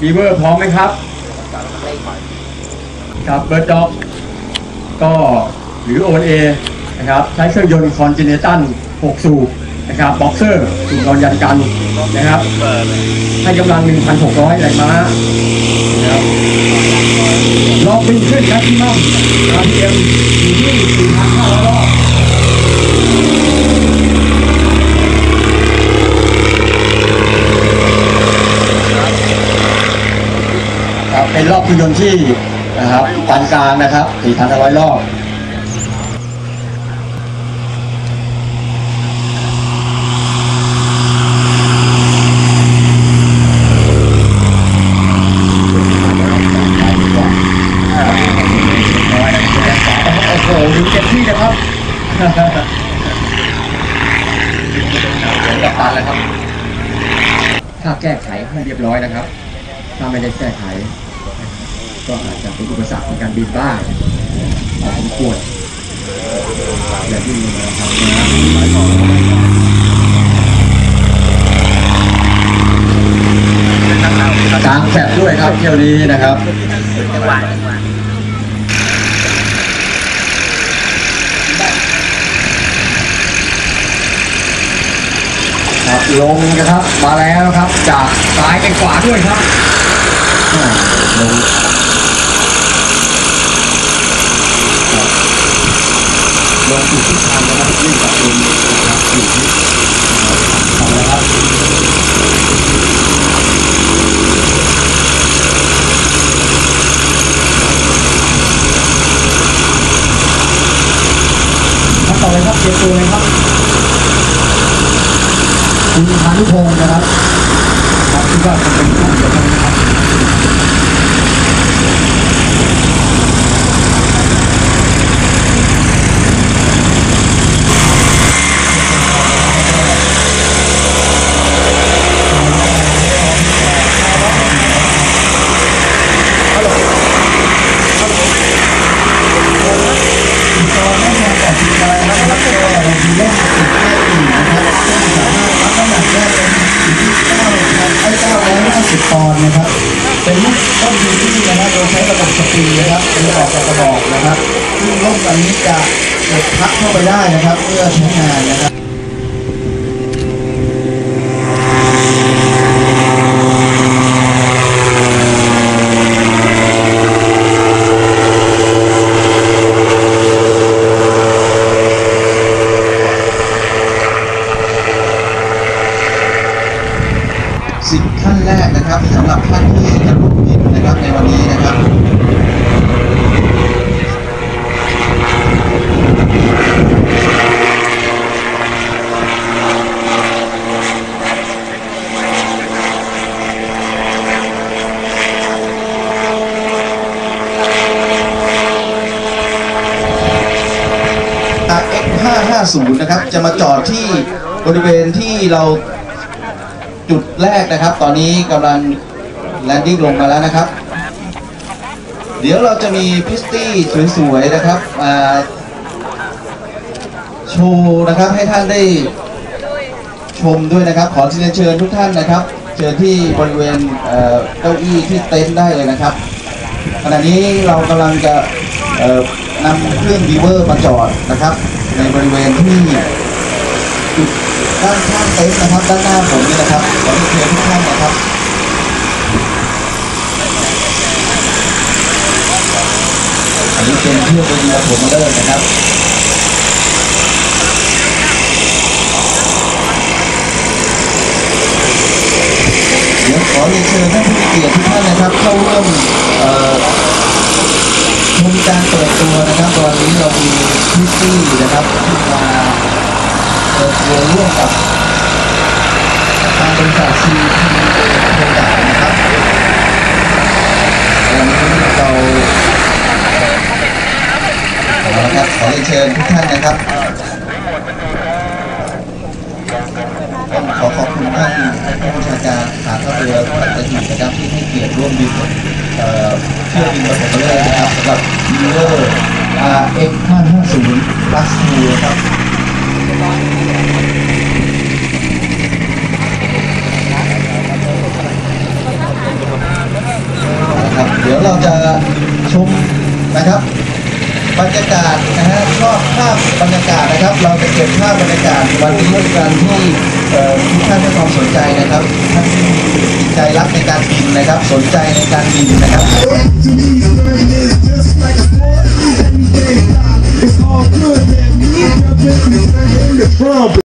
บีเวอร์พร้อมไหมครับครับเบิร์ดด็อกก็หรือ O&A นะครับใช้เครื่องยนต์คอนติเนตัล6 สูบนะครับบ็อกเซอร์สูบนอนยันกันนะครับให้กำลัง 1,600 แรงม้านะครับรอบบินขึ้นแม็กซิมัม RPM อยู่ที่ 4,500 รอบครับเป็นรอบเครื่องยนต์ที่นะครับปานกลางนะครับ 4,500 รอบโอ้โหดูเต็มที่นะครับกับตันแล้วครับถ้าแก้ไขให้เรียบร้อยนะครับถ้าไม่ได้แก้ไขก็อาจจะเป็นอุปสรรคในการบินบ้างพอสมควรอย่าดิ้นรนนะครับกลางแฟบด้วยครับเที่ยวนี้นะครับครับลงนะครับมาแล้วครับจากซ้ายไปขวาด้วยครับลงจุดที่ทางนะครับวิ่งกับเองนะครับจุดที่ทำนะครับต่อเลยครับเตรียมตัวเลยครับคุณพานุพงศ์นะครับคิดว่าจะเป็นผู้เดียวกันนะครับตอนนะครับเป็นลูกต้นที่นะครับโดยใช้ระบบสปริงนะครับมีออกจากกระบอกนะครับซึ่งร่มอันนี้จะพักเข้าไปได้นะครับเพื่อใช้งานนะครับ10 ขั้นแรกนะครับสำหรับท่านที่จะร่วมบินนะครับในวันนี้นะครับX550นะครับจะมาจอดที่บริเวณที่เราจุดแรกนะครับตอนนี้กำลังแลนดิ้งลงมาแล้วนะครับเดี๋ยวเราจะมีพิสตี้สวยๆนะครับโชว์นะครับให้ท่านได้ชมด้วยนะครับขอเชิญทุกท่านนะครับเชิญที่บริเวณเก้าอี้ที่เต็นท์ได้เลยนะครับขณะนี้เรากำลังจะนำเครื่องบีเวอร์มาจอดนะครับในบริเวณที่จุดด้านข้างเต็นท์นะครับด้านหน้าผมนี่นะครับขอเชิญทุกท่านนะครับอันนี้เป็นเพื่อนเป็นผมมาเลยนะครับเดี๋ยวขอเชิญท่านผู้มีเกียรติทุกท่านนะครับเข้าร่วมชมการเปิดตัวนะครับตอนนี้เรามีพิสตี้นะครับที่มาเปิดตัวร่วมกับทางบริษัทซีพีโปรดักต์นะครับวันนี้เราครับขอเชิญทุกท่านนะครับต้องขอขอบคุณท่านผู้บัญชาการฐานทัพเรือปัตตานีนะครับที่ให้เกียรติร่วมบินเที่ยวบินประกอบเลยนะครับสำหรับบีเวอร์ X550+2ครับเราจะชมนะครับบรรยากาศนะฮะชอบภาพบรรยากาศนะครับ เราจะเก็บภาพบรรยากาศวันนี้กันที่ทุกท่านให้ความสนใจนะครับท่านที่มีใจรักในการบินนะครับสนใจในการบินนะครับ